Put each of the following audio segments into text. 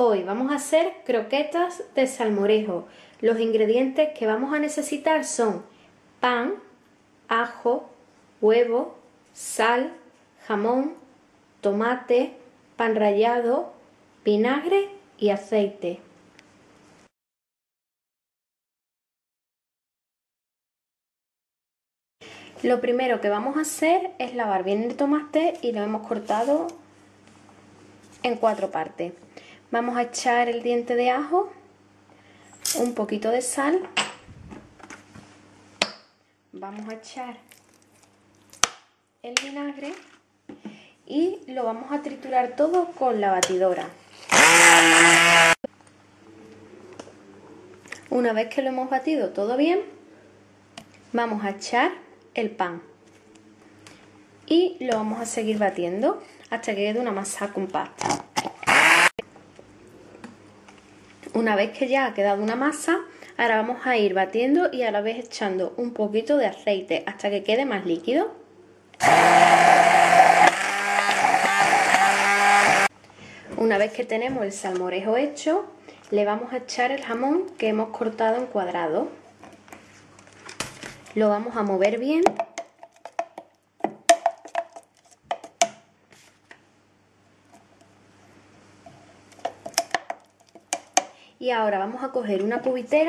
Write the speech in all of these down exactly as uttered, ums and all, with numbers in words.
Hoy vamos a hacer croquetas de salmorejo. Los ingredientes que vamos a necesitar son pan, ajo, huevo, sal, jamón, tomate, pan rallado, vinagre y aceite. Lo primero que vamos a hacer es lavar bien el tomate y lo hemos cortado en cuatro partes. Vamos a echar el diente de ajo, un poquito de sal, vamos a echar el vinagre y lo vamos a triturar todo con la batidora. Una vez que lo hemos batido todo bien, vamos a echar el pan y lo vamos a seguir batiendo hasta que quede una masa compacta. Una vez que ya ha quedado una masa, ahora vamos a ir batiendo y a la vez echando un poquito de aceite hasta que quede más líquido. Una vez que tenemos el salmorejo hecho, le vamos a echar el jamón que hemos cortado en cuadrados. Lo vamos a mover bien. Y ahora vamos a coger una cubitera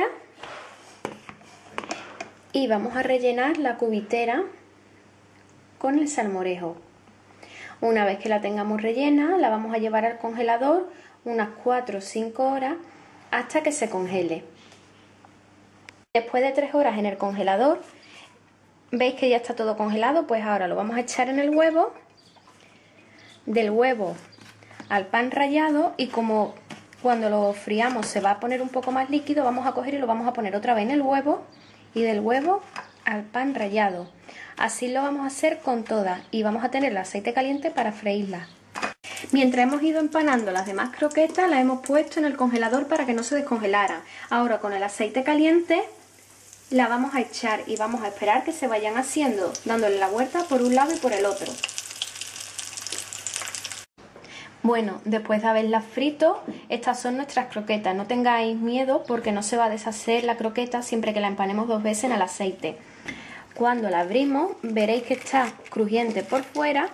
y vamos a rellenar la cubitera con el salmorejo. Una vez que la tengamos rellena, la vamos a llevar al congelador unas cuatro o cinco horas hasta que se congele. Después de tres horas en el congelador, veis que ya está todo congelado, pues ahora lo vamos a echar en el huevo, del huevo al pan rallado, y como cuando lo friamos se va a poner un poco más líquido, vamos a coger y lo vamos a poner otra vez en el huevo y del huevo al pan rallado. Así lo vamos a hacer con todas y vamos a tener el aceite caliente para freírlas. Mientras hemos ido empanando las demás croquetas, las hemos puesto en el congelador para que no se descongelaran. Ahora con el aceite caliente la vamos a echar y vamos a esperar que se vayan haciendo, dándole la vuelta por un lado y por el otro. Bueno, después de haberlas frito, estas son nuestras croquetas. No tengáis miedo porque no se va a deshacer la croqueta siempre que la empanemos dos veces en el aceite. Cuando la abrimos veréis que está crujiente por fuera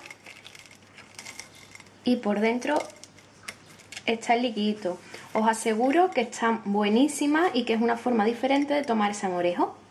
y por dentro está el liquidito. Os aseguro que están buenísimas y que es una forma diferente de tomar el salmorejo.